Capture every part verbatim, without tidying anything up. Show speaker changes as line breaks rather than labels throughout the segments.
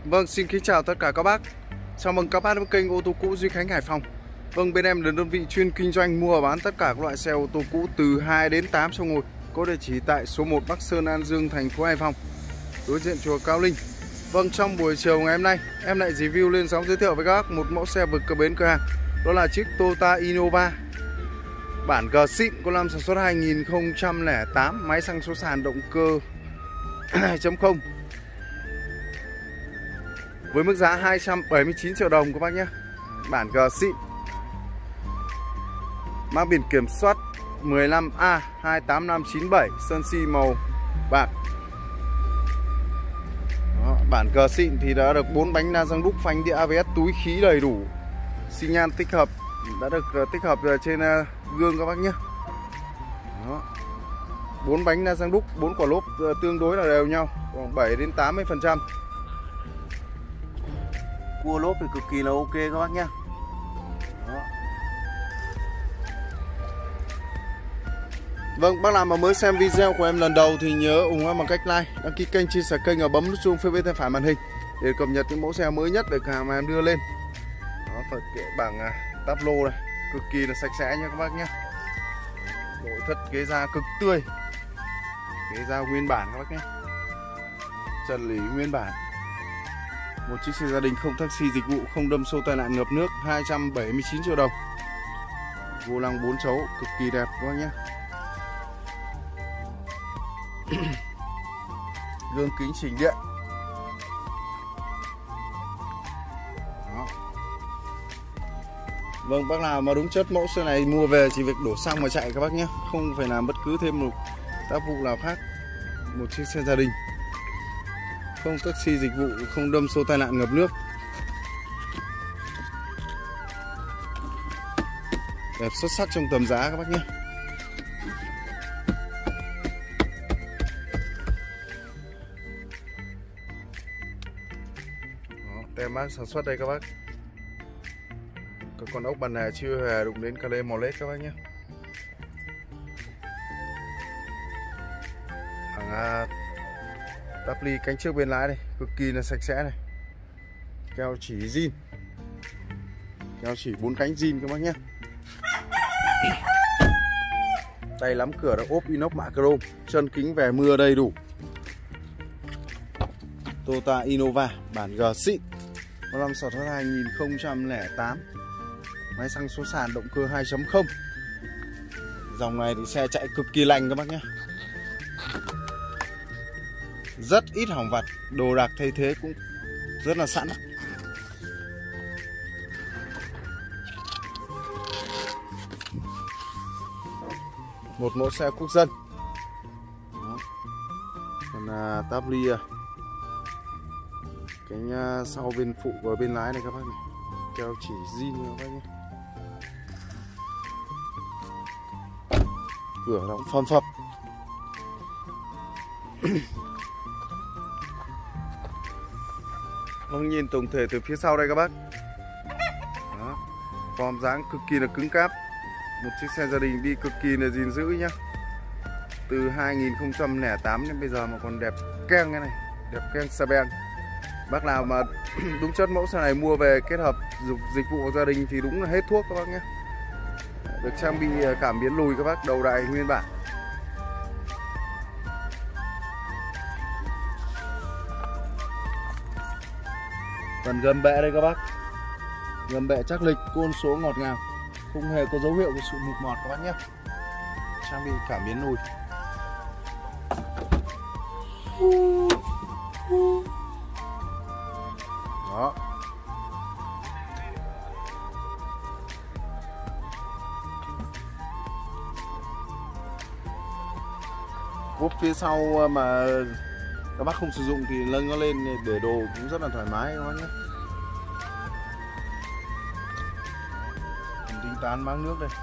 Vâng, xin kính chào tất cả các bác. Chào mừng các bác đến kênh ô tô cũ Duy Khánh Hải Phòng. Vâng, bên em là đơn vị chuyên kinh doanh mua và bán tất cả các loại xe ô tô cũ từ hai đến tám chỗ ngồi. Có địa chỉ tại số một Bắc Sơn, An Dương, thành phố Hải Phòng, đối diện chùa Cao Linh. Vâng, trong buổi chiều ngày hôm nay, em lại review lên sóng giới thiệu với các bác một mẫu xe vượt cập bến cửa hàng. Đó là chiếc Toyota Innova bản G xịn, có năm sản xuất hai nghìn không trăm lẻ tám, máy xăng số sàn, động cơ hai chấm không. Với mức giá hai trăm bảy mươi chín triệu đồng các bác nhé. Bản G xịn, mang biển kiểm soát mười lăm A hai tám năm chín bảy, sơn xi màu bạc. Đó, bản G xịn thì đã được bốn bánh đa răng đúc, phanh đĩa a bê ét, túi khí đầy đủ, xi nhan tích hợp đã được tích hợp trên gương các bác nhé. bốn bánh đa răng đúc, bốn quả lốp tương đối là đều nhau, khoảng bảy đến tám mươi phần trăm. Cua lốp thì cực kỳ là ok các bác nhé. Đó. Vâng, bác nào mà mới xem video của em lần đầu thì nhớ ủng hộ em bằng cách like, đăng ký kênh, chia sẻ kênh và bấm nút chuông phía bên tay phải màn hình để cập nhật những mẫu xe mới nhất về cửa hàng mà em đưa lên. Đó, phần kệ bằng táp lô này cực kỳ là sạch sẽ nha các bác nhé. Nội thất ghế da cực tươi, ghế da nguyên bản các bác nhé, trần lỷ nguyên bản. Một chiếc xe gia đình không taxi dịch vụ, không đâm xô tai nạn ngập nước, hai trăm bảy mươi chín triệu đồng. Vô lăng bốn chấu cực kỳ đẹp các bác nhé. Gương kính chỉnh điện. Đó. Vâng, bác nào mà đúng chất mẫu xe này mua về chỉ việc đổ xăng mà chạy các bác nhé, không phải làm bất cứ thêm một tác vụ nào khác. Một chiếc xe gia đình không taxi dịch vụ, không đâm xô tai nạn ngập nước, đẹp xuất sắc trong tầm giá các bác nhé. Đó, tem mác sản xuất đây các bác. Các con ốc bàn này chưa hề đụng đến cale màu lết các bác nhé. Hàng à, tắp ly cánh trước bên lái đây cực kỳ là sạch sẽ này, keo chỉ zin, keo chỉ bốn cánh zin các bác nhé. Tay nắm cửa đã ốp inox mạ chrome, chân kính về mưa đầy đủ. Toyota Innova bản G xịn, có năm sản xuất hai nghìn không trăm lẻ tám, máy xăng số sàn, động cơ hai chấm không. Dòng này thì xe chạy cực kỳ lành các bác nhé, rất ít hỏng vặt, đồ đạc thay thế cũng rất là sẵn. Một mẫu xe quốc dân. Đó. Còn à, táp ly à, cánh à, sau bên phụ và bên lái này các bác này, keo chỉ zin các bác nhé. Cửa đóng phầm phập. Vâng, nhìn tổng thể từ phía sau đây các bác. Đó. Form dáng cực kỳ là cứng cáp. Một chiếc xe gia đình đi cực kỳ là gìn giữ nhá. Từ hai nghìn không trăm lẻ tám đến bây giờ mà còn đẹp keng cái này, đẹp keng xà beng. Bác nào mà đúng chất mẫu xe này mua về kết hợp dục dịch vụ gia đình thì đúng là hết thuốc các bác nhé. Được trang bị cảm biến lùi các bác, đầu đài nguyên bản. Phần gầm bệ đây các bác, gầm bệ chắc lịch, côn số ngọt ngào, không hề có dấu hiệu của sự mục mọt các bác nhé. Trang bị cảm biến lùi. Đó. Cốp phía sau mà các bác không sử dụng thì nâng nó lên để đồ cũng rất là thoải mái các bác nhé. Đinh tán máng nước đây.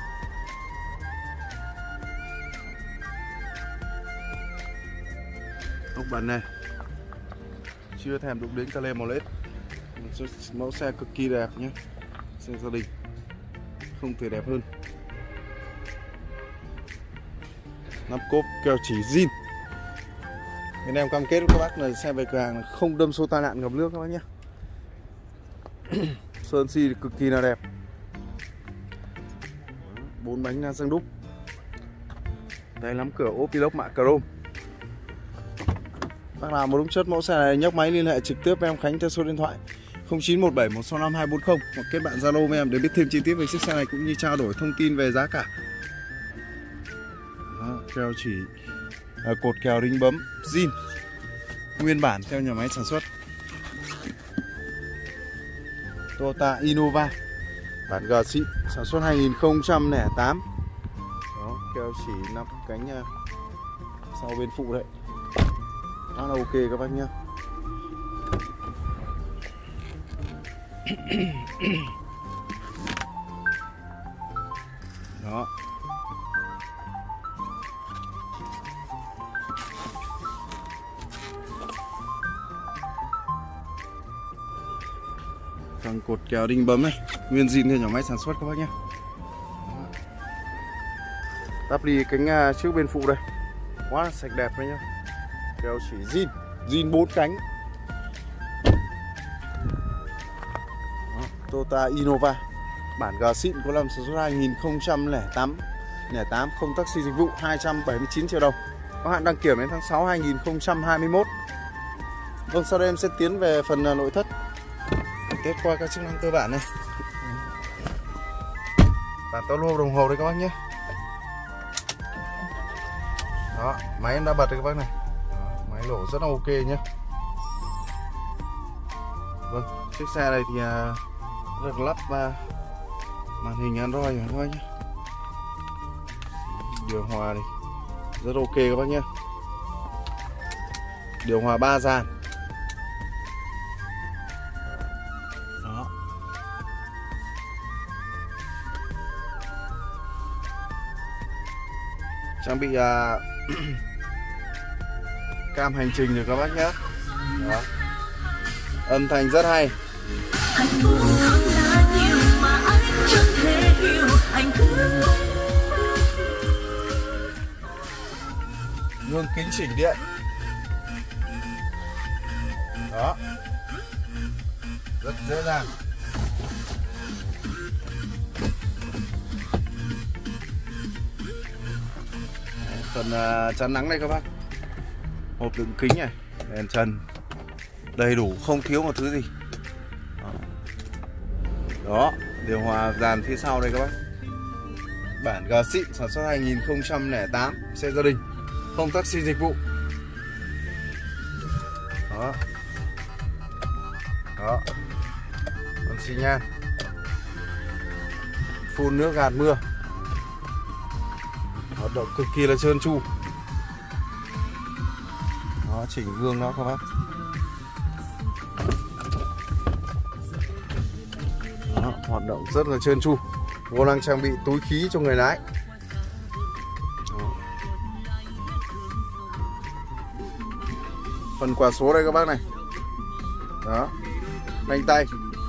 Ốc bàn này chưa thèm đụng đến cale màu lết. Mẫu xe cực kỳ đẹp nhé, xe gia đình không thể đẹp hơn. Nắp cốp keo chỉ zin, Bên em cam kết với các bác là xe về cửa hàng là không đâm số tai nạn ngập nước các bác nhé. Sơn xi cực kỳ là đẹp. Bốn bánh ngang xăng đúc. Đây lắm cửa ốp inox mạ chrome. Bác nào muốn đúng chất mẫu xe này nhấc máy liên hệ trực tiếp với em Khánh theo số điện thoại không chín một bảy một sáu năm hai bốn không hoặc kết bạn Zalo với em để biết thêm chi tiết về chiếc xe này cũng như trao đổi thông tin về giá cả. Đó, keo chỉ à, cột kèo đính bấm zin nguyên bản theo nhà máy sản xuất. Toyota Innova bản G xịn sản xuất hai nghìn không trăm lẻ tám. Đó, keo chỉ nắp cánh sau bên phụ đấy. Đó là ok các bác nhé. Đó. Thằng cột kèo đinh bấm này, nguyên zin theo nhà máy sản xuất các bác nhé. Tắp đi cánh trước bên phụ đây. Quá là sạch đẹp đấy nhá. Kèo chỉ zin, zin bốn cánh. Đó, Toyota Innova bản G xịn có năm sản xuất hai nghìn không trăm lẻ tám, không taxi dịch vụ, hai trăm bảy mươi chín triệu đồng. Có hạn đăng kiểm đến tháng sáu năm hai nghìn không trăm hai mươi mốt. Vâng, sau đây em sẽ tiến về phần nội thất, kết qua các chức năng cơ bản này. Bản tao lô đồng hồ đây các bác nhé. Đó, máy em đã bật rồi các bác này. Đó, máy lổ rất là ok nhé. Vâng, chiếc xe này thì uh, được lắp uh, màn hình Android rồi các bác nhé. Điều hòa này rất ok các bác nhé. Điều hòa ba dàn. Đó. Trang bị uh, cam hành trình rồi các bác nhé. Đó. Âm thanh rất hay. Gương kính chỉnh điện. Đó. Rất dễ dàng. Phần uh, chắn nắng đây các bác. Hộp đựng kính này, đèn trần đầy đủ, không thiếu một thứ gì. Đó, Đó. Điều hòa dàn phía sau đây các bác. Bản G xịn sản xuất hai nghìn không trăm lẻ tám, xe gia đình, không taxi dịch vụ. Đó. Đó. Còn xi nhan, phun nước gạt mưa, hoạt động cực kỳ là trơn tru. Đó, chỉnh gương đó các bác. Đó, hoạt động rất là trơn tru. Vô lăng trang bị túi khí cho người lái. Đó. Phần quả số đây các bác này. Đó, đánh tay,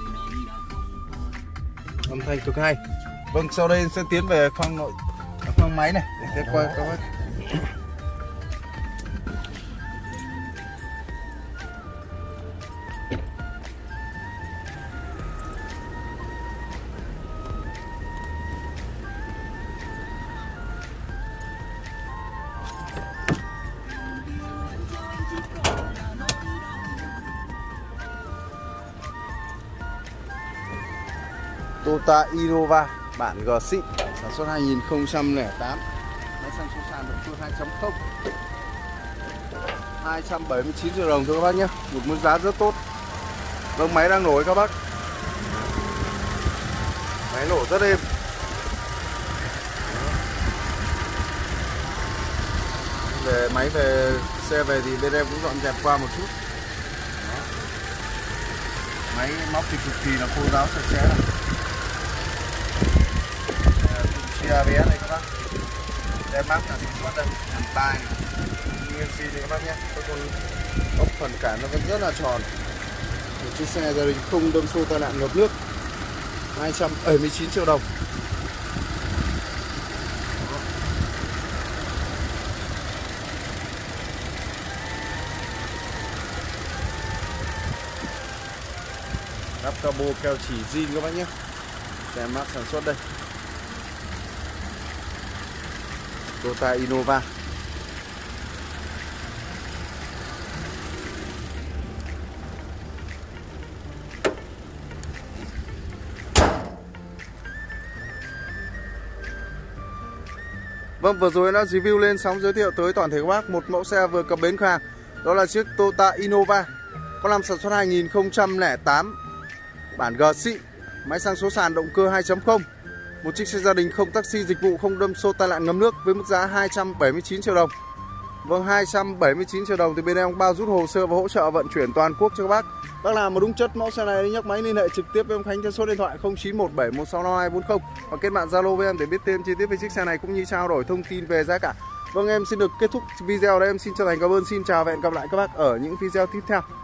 âm thanh cực hay. Vâng, sau đây sẽ tiến về khoang nội, khoang máy này để kết qua các bác. Toyota Innova bản G xịn sản xuất hai nghìn không trăm lẻ tám. Máy xăng số sàn động cơ hai chấm không, hai trăm bảy mươi chín triệu đồng thôi các bác nhé. Một mức giá rất tốt. Vâng, máy đang nổi các bác. Máy nổ rất êm. Về máy về xe về thì bên em cũng dọn dẹp qua một chút. Đó. Máy móc thì cực kỳ là khô ráo sạch sẽ này. a bê ét này các bác. Tem mác là sản xuất đây, hàng tai nguyên xi này các bác nhé. Các con ốc phần cản nó vẫn rất là tròn. Một chiếc xe gia đình không đâm xô tai nạn ngập nước, hai trăm bảy mươi chín triệu đồng. Lắp cabo keo chỉ zin các bác nhé. Tem mác sản xuất đây. Toyota Innova. Vâng, vừa rồi đã review lên sóng giới thiệu tới toàn thể các bác một mẫu xe vừa cập bến khách hàng. Đó là chiếc Toyota Innova có năm sản xuất hai nghìn không trăm lẻ tám, bản G xịn, máy xăng số sàn, động cơ hai chấm không. Một chiếc xe gia đình không taxi, dịch vụ không đâm xô, tai nạn ngấm nước với mức giá hai trăm bảy mươi chín triệu đồng. Vâng, hai trăm bảy mươi chín triệu đồng thì bên em bao rút hồ sơ và hỗ trợ vận chuyển toàn quốc cho các bác. Bác nào mà đúng chất mẫu xe này nhấc máy liên hệ trực tiếp với em Khánh trên số điện thoại không chín một bảy một sáu năm hai bốn không hoặc kết bạn Zalo với em để biết thêm chi tiết về chiếc xe này cũng như trao đổi thông tin về giá cả. Vâng, em xin được kết thúc video đây, em xin chân thành cảm ơn, xin chào và hẹn gặp lại các bác ở những video tiếp theo.